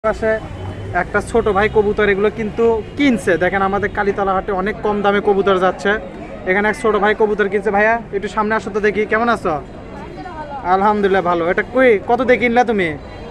পাশে একটা ছোট ভাই কবুতর এগুলো কিন্তু কিনছে। দেখেন আমাদের কালীতলা হাটে অনেক কম দামে কবুতর যাচ্ছে। এখানে এক ছোট ভাই কবুতর কিনছে। ভাইয়া একটু সামনে আসো তো দেখি, কেমন আছো? আলহামদুলিল্লাহ ভালো। এটা কই কত দিয়ে কিনলা তুমি?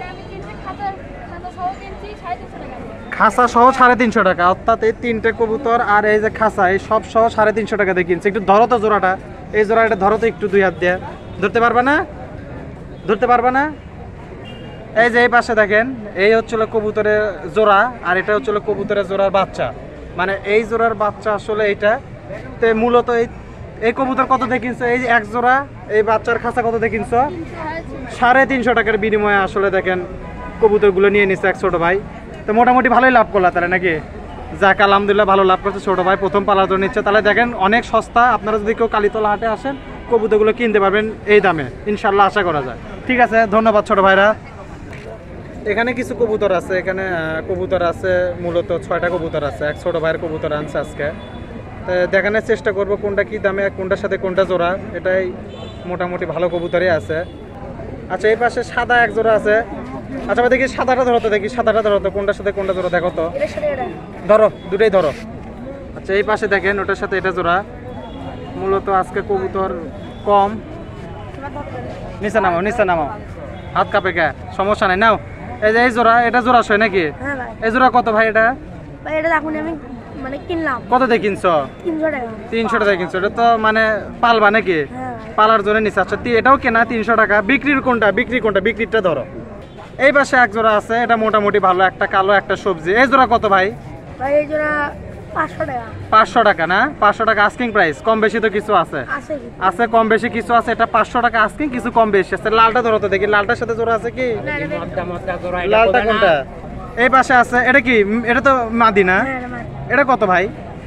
খাসা সহ 350 টাকা, অর্থাৎ এই তিনটে কবুতর আর এই যে খাসা এই সব সহ 350 টাকা দিয়ে কিনছে। একটু ধরো তো জোড়াটা, এই জোড়াটা ধরো তো একটু, দুই হাত দিয়ে ধরতে পারবা না? ধরতে পারবা না? এই যে এই পাশে দেখেন, এই হচ্ছিল কবুতরের জোড়া আর এটা হচ্ছিল কবুতরের জোড়ার বাচ্চা। মানে এই জোড়ার বাচ্চা আসলে এইটা তে মূলত এই কবুতর কত দিয়ে কিনছো? এই এক জোড়া এই বাচ্চার খাঁচা কত দিয়ে কিনছো? 350 টাকার বিনিময়ে আসলে দেখেন কবুতরগুলো নিয়ে নিচ্ছে এক ছোট ভাই। তো মোটামুটি ভালোই লাভ করলা তাহলে নাকি? যাক আলহামদুলিল্লাহ, ভালো লাভ করছে ছোট ভাই, প্রথম পালার জন্য নিচ্ছে। তাহলে দেখেন অনেক সস্তা। আপনারা যদি কেউ কালীতলা হাটে আসেন কবুতরগুলো কিনতে পারবেন এই দামে, ইনশাল্লাহ আশা করা যায়। ঠিক আছে, ধন্যবাদ ছোট ভাইরা। এখানে কিছু কবুতর আছে, এখানে কবুতর আছে মূলত 6টা কবুতর আছে। এক ছোট ভাইয়ের কবুতর আনছে আজকে, দেখানোর চেষ্টা করব কোনটা কি দামে, কোনটার সাথে কোনটা জোড়া। এটাই মোটামুটি ভালো কবুতরই আছে। আচ্ছা এই পাশে সাদা এক জোড়া আছে। আচ্ছা দেখি সাদাটা ধরো তো, দেখি সাদাটা ধরো তো, কোনটার সাথে কোনটা জোড়া দেখো তো। ধরো, দুটোই ধরো। আচ্ছা এই পাশে দেখেন ওটার সাথে এটা জোড়া। মূলত আজকে কবুতর কম। নিচে নামাও, নিচে নামাও, হাত কাঁপে কে, সমস্যা নাই, নাও। এই যে এই জোড়া, এটা জোড়া সয় নাকি? এই জোড়া কত ভাই? এটা মানে কিনলাম। কত দিয়ে কিনছো? 300 টাকা। 300 টাকা কিনছো? এটা তো মানে পালবা নাকি? পালার জন্য নিচ্ছে। আচ্ছা এটাও কেনা 300 টাকা। বিক্রির কোনটা? বিক্রি কোনটা? বিক্রিটা ধরো। এই পাশে এক জোড়া আছে, এটা মোটামুটি ভালো, একটা কালো একটা সবজি। এই জোড়া কত ভাই? ভাই এই জোড়া 500 টাকা। 500 টাকা না? 500 টাকা আস্কিং প্রাইস, কম বেশি তো কিছু আছে? আছে কম বেশি কিছু আছে। এটা 500 টাকা আস্কিং, কিছু কম বেশি আছে। লালটা ধরো তো দেখি, লালটার সাথে জোড়া আছে কি? লালটা কোনটা? এই পাশে আছে। এটা কি? এটা তো মাদি না? এটা কত ভাই?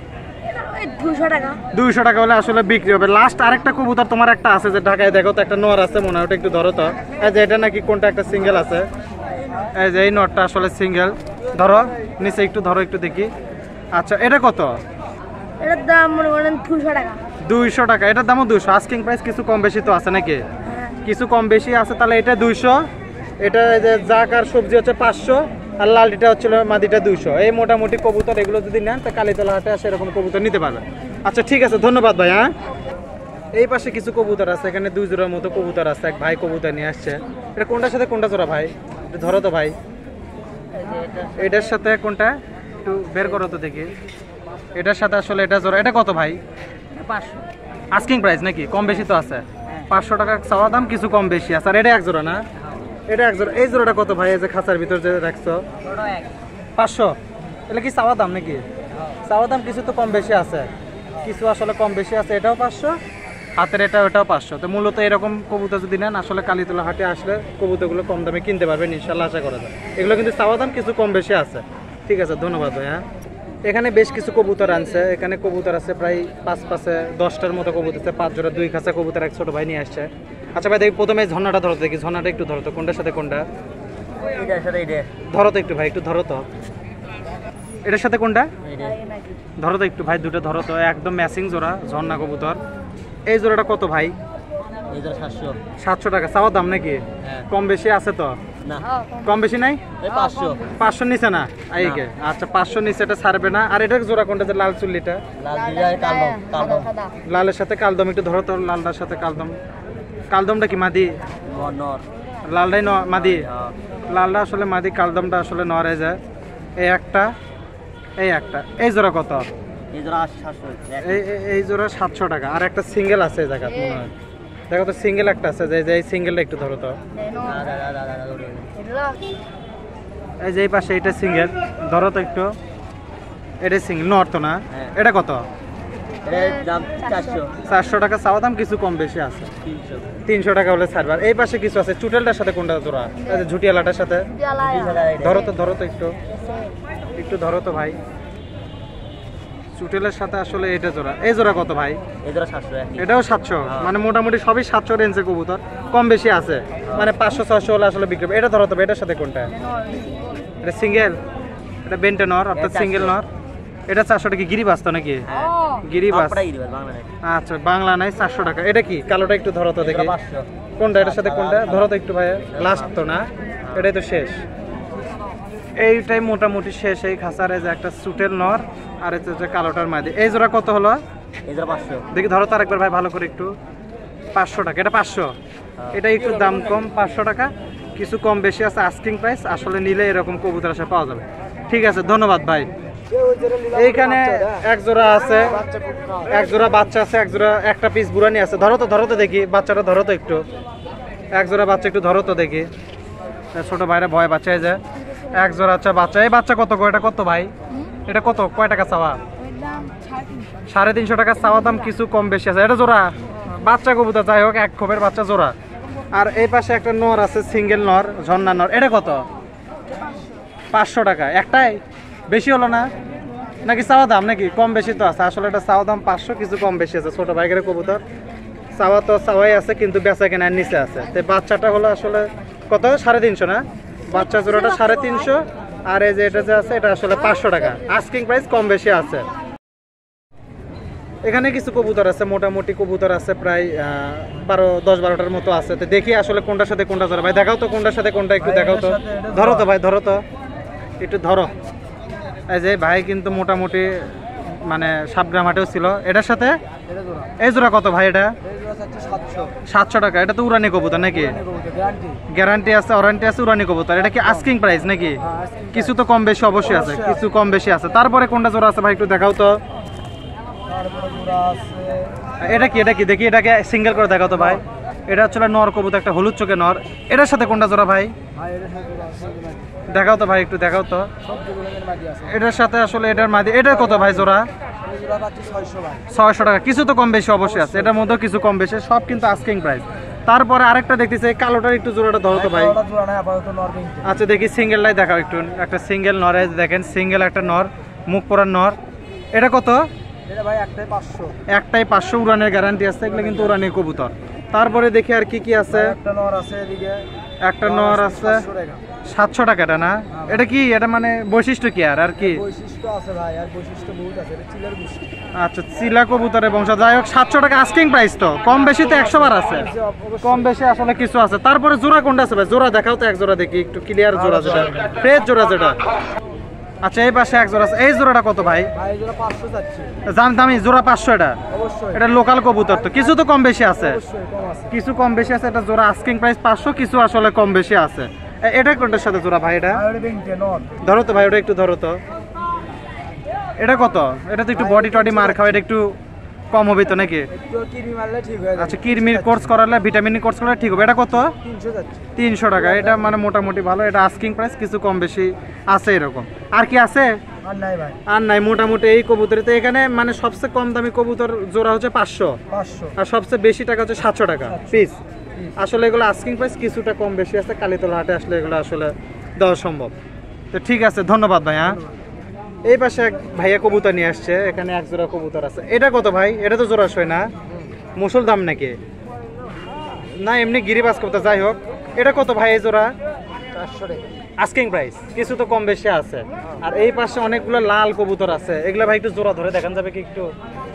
200 টাকা। 200 টাকা হলে আসলে বিক্রি হবে। লাস্ট আরেকটা কবুতর তোমার একটা আছে যে ঢাকায়, দেখো তো একটা নর আছে মনে হয়, ওটা একটু ধরো তো। এই যে এটা নাকি কোনটা একটা সিঙ্গেল আছে? এই যে এই নরটা আসলে সিঙ্গেল। ধরো নিচে একটু ধরো, একটু দেখি। আচ্ছা এটা কত? এটার দাম মনে করেন 200 টাকা। 200 টাকা। এটার দামও 200। আস্কিং প্রাইস কিছু কম বেশি তো আছে নাকি? কিছু কম বেশি আছে। তাহলে এটা 200, এটা যে জাক আর সবজি হচ্ছে 500, আর লালটা হচ্ছিল মাদিটা 200। এই মোটামুটি কবুতর এগুলো যদি নেন তা কালীতলা হাটে আসে এরকম কবুতর নিতে পারবেন। আচ্ছা ঠিক আছে, ধন্যবাদ ভাই। হ্যাঁ এই পাশে কিছু কবুতর আছে, এখানে 2 জোড়ার মতো কবুতর আছে। এক ভাই কবুতর নিয়ে আসছে। এটা কোনটার সাথে কোনটা জোড়া ভাই? ধরো তো ভাই, এটার সাথে কোনটা একটু বের করো তো দেখি। এটার সাথে আসলে এটা জোড়া। এটা কত ভাই? 500। আস্কিং প্রাইস নাকি? কম বেশি তো আছে। 500 টাকা চাওয়া দাম, কিছু কম বেশি আছে। আর এটা এক জোড়া না? এটা এক জোড়া। এই জোড়াটা কত ভাই? এই যে খাঁচার ভিতর যে রাখছো 500। এটা কি চাওয়া দাম নাকি? চাওয়া দাম, কিছু তো কম বেশি আছে, কিছু আসলে কম বেশি আছে। এটাও 500, হাতের এটা ওটাও 500। তো মূলত এরকম কবুতর যদি নেন আসলে কালীতলা হাটে আসলে কবুতরগুলো কম দামে কিনতে পারবেন ইনশাল্লাহ, আশা করা যায়। এগুলো কিন্তু চাওয়া দাম, কিছু কম বেশি আছে। ঠিক আছে, ধন্যবাদ ভাই। হ্যাঁ এখানে বেশ কিছু কবুতর আনছে। এখানে কবুতর আছে প্রায় 5-10টার মতো কবুতর আছে। 5 জোড়া 2 খাঁচা কবুতর এক ছোট ভাই নিয়ে আসছে। আচ্ছা ভাই দেখি প্রথমে ঝর্ণাটা ধরো দেখি, ঝর্ণাটা একটু ধরো তো, কোনটার সাথে কোনটা? ধরো তো একটু ভাই, একটু ধরো তো। এটার সাথে কোনটা? ধরো তো একটু ভাই, দুটো ধরো তো। একদম ম্যাচিং জোড়া ঝর্ণা কবুতর। এই জোড়াটা কত ভাই? 700 টাকা চাওয়া দাম নাকি? কম বেশি আছে তো? কম বেশি নাই? 500 নিচে না? আইকে আচ্ছা 500 নিচে এটা ছাড়বে না। আর এটার জোড়া কোনটা যে লাল চুল্লিটা? লালের সাথে কালদম, একটু ধরো তো। লালটার সাথে কালদম। কালদমটা কি মাদি? লালটাই মাদি? লালটা আসলে মাদি, কালদমটা আসলে নড়ে যায়। এই একটা, এই একটা। এই জোড়া কত? এই জোড়া 700 টাকা। আর একটা সিঙ্গেল আছে এই জায়গা মনে হয়, দেখো তো সিঙ্গেল একটা আছে। যে এই সিঙ্গেলটা একটু ধরো তো। এই যে এই পাশে এটা সিঙ্গেল, ধরো তো একটু। এটা সিঙ্গেল নর তো না? এটা কত? 400 টাকা চাওয়া দাম, কিছু কম বেশি আছে। 300 টাকা হলে ছাড়বার। এই পাশে কিছু আছে। চুটেলটার সাথে কোনটা জোড়া? ঝুটিয়ালাটার সাথে ধরো তো, ধরো তো একটু, একটু ধরো তো ভাই। চুটেলের সাথে আসলে এটা জোড়া। এই জোড়া কত ভাই? এটাও 700। মানে মোটামুটি সবই 700 রেঞ্জের কবুতর, কম বেশি আছে। মানে 500-600 হলে আসলে বিক্রি হবে। এটা ধরো তো, এটার সাথে কোনটা? এটা সিঙ্গেল, এটা বেন্টে নর অর্থাৎ সিঙ্গেল নর। এটা 400 টাকা। গিরিবাস তো নাকি? গিরিবাস। আচ্ছা বাংলা নাই, 400 টাকা। এটা কি কালোটা? একটু ধরো তো দেখি কোনটা, এটার সাথে কোনটা? ধরো তো একটু ভাই। লাস্ট তো না? এটাই তো শেষ। এইটাই মোটামুটি শেষ। এই খাসার এই যে একটা সুটের নর আর এই যে কালোটার মাদি। এই জোড়া কত হলো? এই জোড়া 500। দেখি ধরো তো আরেকবার ভাই ভালো করে একটু। 500 টাকা। এটা 500, এটা একটু দাম কম 500 টাকা, কিছু কম বেশি আছে আস্কিং প্রাইস। আসলে নিলে এরকম কবুতর আসে পাওয়া যাবে। ঠিক আছে, ধন্যবাদ ভাই। এইখানে এক জোড়া আছে, এক জোড়া বাচ্চা আছে, এক জোড়া একটা পিস বুড়ানি আছে। ধরো তো দেখি বাচ্চাটা, ধরো তো একটু। এক জোড়া বাচ্চা একটু ধরো তো দেখি। ছোট ভাইরা ভয় বাচ্চা এই যে এক জোড়া আচ্ছা বাচ্চা। এই বাচ্চা কত গো? এটা কত ভাই? এটা কত, কয় টাকা চাওয়া? 350 টাকা চাওয়া দাম, কিছু কম বেশি আছে। এটা জোড়া বাচ্চা কবুতর, যাই হোক এক খোপের বাচ্চা জোড়া। আর এই পাশে একটা নর আছে, সিঙ্গেল নর, ঝর্ণা নর। এটা কত? 500 টাকা। একটাই বেশি হলো না নাকি চাওয়া দাম? নাকি কম বেশি তো আছে আসলে। এটা চাওয়া দাম 500, কিছু কম বেশি আছে। ছোট ভাইগের কবুতর চাওয়া তো চাওয়াই আছে, কিন্তু বেচা কেনার নিচে আছে। তো বাচ্চাটা হলো আসলে কত? 350 না? বাচ্চা জোড়াটা 350। আর এই যে এটা যে আছে এটা আসলে 500 টাকা। আস্কিং প্রাইস কম বেশি আছে। এখানে কিছু কবুতর আছে, মোটামুটি কবুতর আছে প্রায় 10-12টার মতো আছে। তো দেখি আসলে কোনটার সাথে কোনটা জোড়া। ভাই দেখাও তো কোনটার সাথে কোনটা, একটু দেখাও তো। ধরো তো ভাই, ধরো তো একটু ধরো। এই যে ভাই কিন্তু মোটামুটি মানে সাবগ্রাম হাটেও ছিল। এটার সাথে এই জোড়া কত ভাই? এটা 700 টাকা। এটা তো উড়ানি কবুতর নাকি? গ্যারান্টি আছে, ওয়ারেন্টি আছে, উড়ানি কবুতর। এটা কি আস্কিং প্রাইস নাকি? কিছু তো কম বেশি অবশ্যই আছে, কিছু কম বেশি আছে। তারপরে কোনটা জোড়া আছে ভাই একটু দেখাও তো। এটা কি? এটা কি দেখি, এটাকে সিঙ্গেল করে দেখাও তো ভাই। এটা হচ্ছে নর কবুতর, একটা হলুদ চোখে নর। এটার সাথে কোনটা জোড়া ভাই? দেখাও তো ভাই একটু, দেখাও তো। এটার সাথে আসলে এটার মাদি। এটা কত ভাই জোড়া? 600 টাকা। কিছু তো কম বেশি অবশ্যই আছে, এটার মধ্যেও কিছু কম বেশি, সব কিন্তু আস্কিং প্রাইস। তারপরে আরেকটা দেখতেছি, এই কালোটার একটু জোড়াটা ধরো তো ভাই। আচ্ছা দেখি সিঙ্গেলটাই দেখাও একটু। একটা সিঙ্গেল নর, দেখেন সিঙ্গেল একটা নর, মুখ পরার নর। এটা কত? একটাই 500, উড়ানের গ্যারান্টি আছে। এগুলো কিন্তু উড়ানের কবুতর। তারপরে দেখি আর কি কি আছে। একটা নর আছে 700 টাকা। এটা না? এটা কি? এটা মানে বৈশিষ্ট্য কি আর কি? আচ্ছা, চিলা কবুতরের বংশ। যাই হোক 700 টাকা আস্কিং প্রাইস। তো কম বেশি তো 100 বার আছে, কম বেশি আসলে কিছু আছে। তারপরে জোড়া কোনটা আছে ভাই? জোড়া দেখাও তো এক জোড়া দেখি একটু, ক্লিয়ার জোড়া যেটা, ফ্রেশ জোড়া যেটা। আচ্ছা এই পাশে এক জোড়া আছে। এই জোড়াটা কত ভাই? জানতাম এই জোড়া 500। এটা এটা লোকাল কবুতর, তো কিছু তো কম বেশি আছে, কিছু কম বেশি আছে। এটা জোড়া আস্কিং প্রাইস 500, কিছু আসলে কম বেশি আছে। এটা কোনটার সাথে জোড়া ভাই? এটা ধরো তো ভাই, ওটা একটু ধরো তো। এটা কত? এটা তো একটু বডি টডি মার খাওয়া, এটা একটু কম হবে তো নাকি? আচ্ছা, কিরমির কোর্স করালে, ভিটামিন কোর্স করালে ঠিক হবে। এটা কত? 300 টাকা। এটা মানে মোটামুটি ভালো। এটা আস্কিং প্রাইস, কিছু কম বেশি আছে এরকম। আর কি আছে? আর নাই মোটামুটি এই কবুতরিতে। এখানে মানে সবচেয়ে কম দামি কবুতর জোড়া হচ্ছে 500, আর সবচেয়ে বেশি টাকা হচ্ছে 700 টাকা পিস। আসলে এগুলো আস্কিং প্রাইস, কিছুটা কম বেশি আছে। কালীতলা হাটে আসলে এগুলো আসলে দেওয়া সম্ভব। তো ঠিক আছে, ধন্যবাদ ভাই। হ্যাঁ, এই পাশে এক ভাইয়া কবুতর নিয়ে আসছে। এখানে এক জোড়া কবুতর আছে। এটা কত ভাই? এটা তো জোড়া শোয় না, মুসল দাম নাকি? না এমনি গিরিবাজ কবুতর। যাই হোক, এটা কত ভাই? এই জোড়া 400 টাকা আস্কিং প্রাইস, কিছু তো কম বেশি আছে। আর এই পাশে অনেকগুলো লাল কবুতর আছে। এগুলো ভাই একটু জোড়া ধরে দেখান যাবে কি? একটু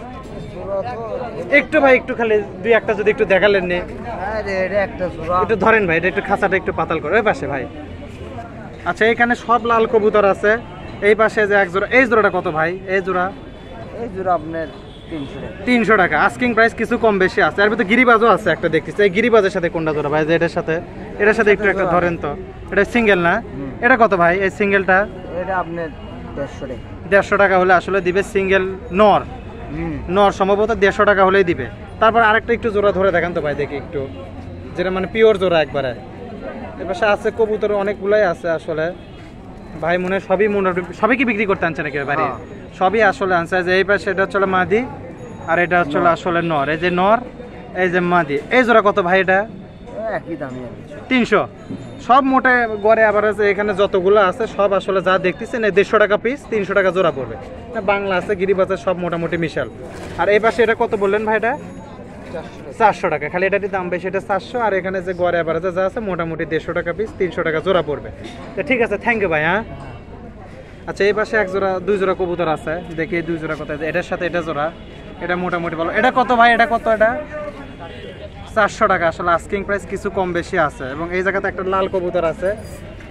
একটু ভাই, একটু খালি দুই একটা যদি একটু দেখালেন নি। একটু ধরেন ভাই, এটা একটু খাঁচাটা একটু পাতাল করে। ওই পাশে ভাই। আচ্ছা, এখানে সব লাল কবুতর আছে। এই পাশে যে এক জোড়া, এই জোড়াটা কত ভাই? এই জোড়া আপনার 300 টাকা আস্কিং প্রাইস, কিছু কম বেশি আছে। আর ভিতরে গিরিবাজও আছে একটা দেখতেছি। এই গিরিবাজের সাথে কোনটা জোড়া ভাই? যে এটার সাথে, এটার সাথে একটু একটা ধরেন তো। এটা সিঙ্গেল না? এটা কত ভাই? এই সিঙ্গেলটা এটা আপনার 150 টাকা। 150 টাকা হলে আসলে দিবে। সিঙ্গেল নর, নর সম্ভবত 150 টাকা হলেই দিবে। তারপর আরেকটা একটু জোড়া ধরে দেখান তো ভাই দেখি একটু, যেটা মানে পিওর জোড়া একবারে। এপাশে আছে কবুতর অনেকগুলাই আছে আসলে ভাই। মনে হয় সবই কি বিক্রি করতে আনছে নাকি বাড়ি? সবই আসলে আনছে। যে এই পাশে এটা হচ্ছে মাদি, আর এটা হচ্ছে আসলে নর। এই যে নর, এই যে মাদি। এই জোড়া কত ভাই? এটা একই দামই 300। সব মোটে গড়ে আবার আছে। এখানে যতগুলো আছে সব আসলে যা দেখতেছেন 150 টাকা পিস, 300 টাকা জোড়া পড়বে। বাংলা আছে, গিরিবাজার, সব মোটামুটি মিশাল। আর এই পাশে এটা কত বললেন ভাই? এটা 400 টাকা। খালি এটারই দাম বেশি, এটা 400। আর এখানে যে গড়ে আবার যা আছে মোটামুটি 150 টাকা পিস, 300 টাকা জোড়া পড়বে। তো ঠিক আছে, থ্যাংক ইউ ভাই। হ্যাঁ, আচ্ছা এই পাশে এক জোড়া, দুই জোড়া কবুতর আছে। দেখি দুই জোড়া কত? এটার সাথে এটা জোড়া, এটা মোটামুটি ভালো। এটা কত ভাই? এটা কত? এটা 400 টাকা। আসলে আস্কিং প্রাইস, কিছু কম বেশি আছে। এবং এই জায়গাতে একটা লাল কবুতর আছে।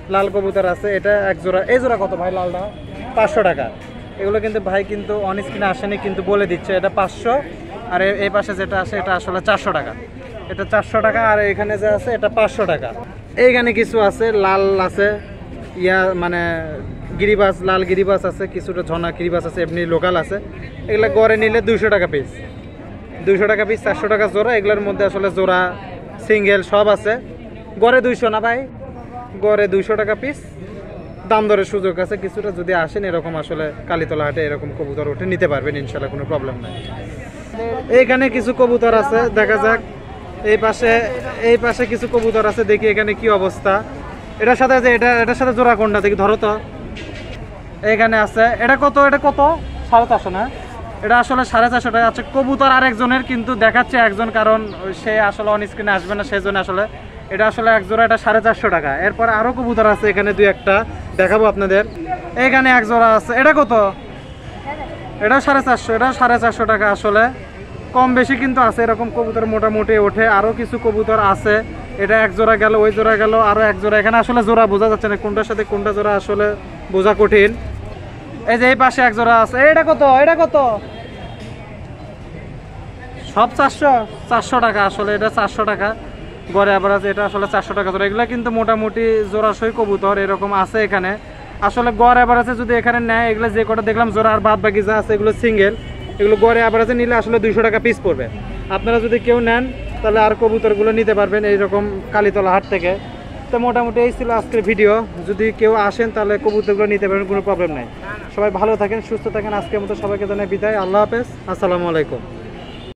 লাল কবুতর আছে, এটা এক জোড়া। এই জোড়া কত ভাই লালটা? 500 টাকা। এগুলো কিন্তু ভাই কিন্তু অন স্ক্রিনে আসেনি, কিন্তু বলে দিচ্ছে এটা 500। আর এই পাশে যেটা আছে এটা আসলে 400 টাকা। এটা 400 টাকা। আর এখানে যে আছে এটা 500 টাকা। এইখানে কিছু আছে, লাল আছে, মানে গিরিবাস, লাল গিরিবাস আছে, কিছুটা ঝর্ণা গিরিবাস আছে, এমনি লোকাল আছে। এগুলো গড়ে নিলে 200 টাকা পিস। 200 টাকা পিস, 400 টাকা জোড়া। এগুলোর মধ্যে আসলে জোড়া, সিঙ্গেল সব আছে। গড়ে 200 না ভাই, গড়ে 200 টাকা পিস। দাম দরের সুযোগ আছে, কিছুটা যদি আসেন এরকম আসলে কালীতলা হাটে এরকম কবুতর উঠে নিতে পারবেন ইনশাল্লাহ, কোনো প্রবলেম নাই। এইখানে কিছু কবুতর আছে, দেখা যাক। এই পাশে কিছু কবুতর আছে, দেখি এখানে কি অবস্থা। এটার সাথে যে এটার সাথে জোড়া কোনটা দেখি, ধরো তো। এখানে আছে, এটা কত? 450 না? এটা আসলে 450 টাকা আছে। কবুতর আরেকজনের, কিন্তু দেখাচ্ছে একজন, কারণ সে আসলে অন স্ক্রিনে আসবে না, সেই জন্য আসলে এটা আসলে এক জোড়া, এটা 450 টাকা। এরপর আরো কবুতর আছে এখানে, 2-1টা দেখাবো আপনাদের। এখানে এক জোড়া আছে, এটা কত? এটাও 450। এটাও 450 টাকা। আসলে কম বেশি কিন্তু আছে, এরকম কবুতর মোটামুটি ওঠে। আরো কিছু কবুতর আছে, এটা এক জোড়া গেল, ওই জোড়া গেল, আরো এক জোড়া। এখানে আসলে জোড়া বোঝা যাচ্ছে না কোনটার সাথে কোনটা জোড়া, আসলে বোঝা কঠিন। এই যে এই পাশে এক জোড়া আছে, এটা কত? সব 400 টাকা। আসলে এটা 400 টাকা গড়ে অ্যাভারেজ, এটা আসলে 400 টাকা জোড়া। এগুলো কিন্তু মোটামুটি জোড়াশই কবুতর এরকম আছে এখানে। আসলে গড় অ্যাভারেজে যদি এখানে নেয়, এগুলো যে কটা দেখলাম জোড়া, আর বাদ বাকি যা আছে এগুলো সিঙ্গেল। এগুলো গড়ে অ্যাভারেজে নিলে আসলে 200 টাকা পিস পড়বে। আপনারা যদি কেউ নেন তাহলে আর কবুতরগুলো নিতে পারবেন এইরকম কালীতলা হাট থেকে। তো মোটামুটি এই ছিল আজকের ভিডিও। যদি কেউ আসেন তাহলে কবুতরগুলো নিতে পারবেন, কোনো প্রবলেম নাই। সবাই ভালো থাকেন, সুস্থ থাকেন। আজকের মতো সবাইকে জানাই বিদায়। আল্লাহ হাফেজ, আসসালামু আলাইকুম।